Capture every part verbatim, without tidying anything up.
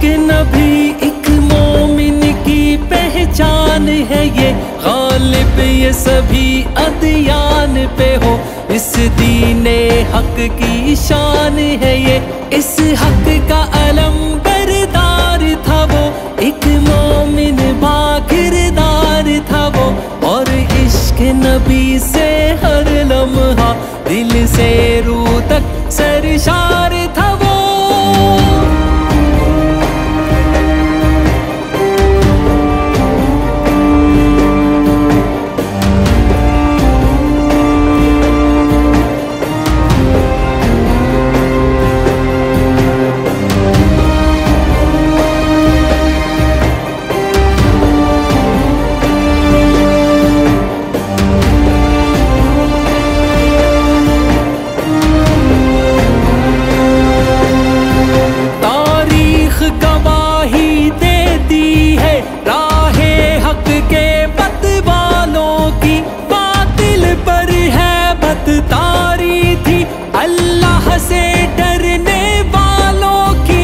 इश्क नबी एक मोमिन की पहचान है ये, गालिब ये सभी अदियान पे हो। इस दीने हक की शान है ये, इस हक का अलम बरदार था वो। एक मोमिन बाकिरदार था वो, और इश्क नबी से हर लम्हा दिल से रूह तक सरशार था वो। तारी थी अल्लाह से डरने वालों की,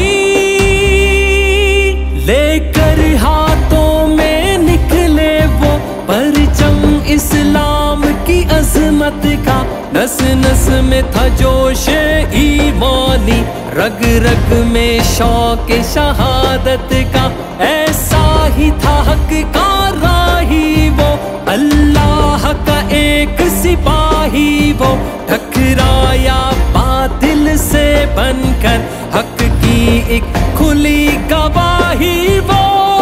लेकर हाथों में निकले वो परचम इस्लाम की अजमत का। नस नस में था जोश ईमानी, रग रग में शौक शहादत का। ऐसा ही था हक का राही वो, अल्लाह का एक सिपाही वो। टकराया बातिल से बनकर हक की एक खुली गवाही वो।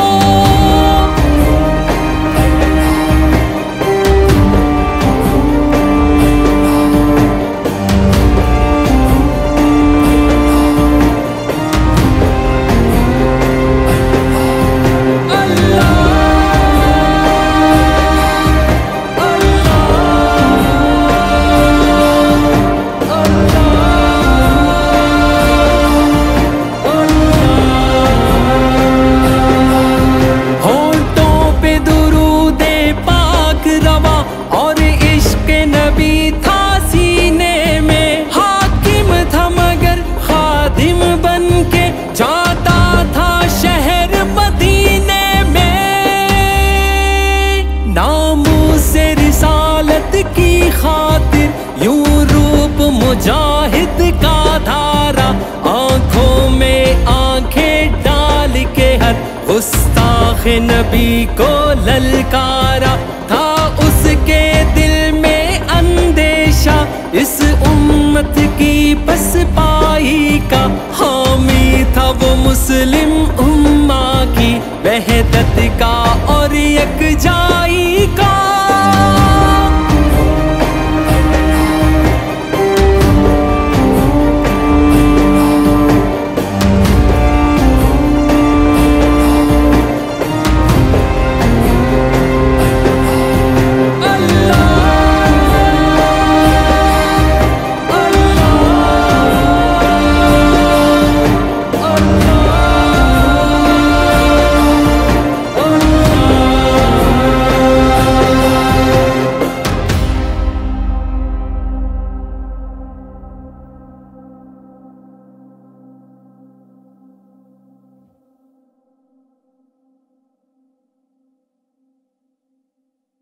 की खातिर यूं रूप मुजाहिद का धारा, आंखों में आंखें डाल के हर गुस्ताख नबी को ललकारा। था उसके दिल में अंदेशा इस उम्मत की पसपाई का, हामी था वो मुस्लिम उम्मा की वहदत का और यकजा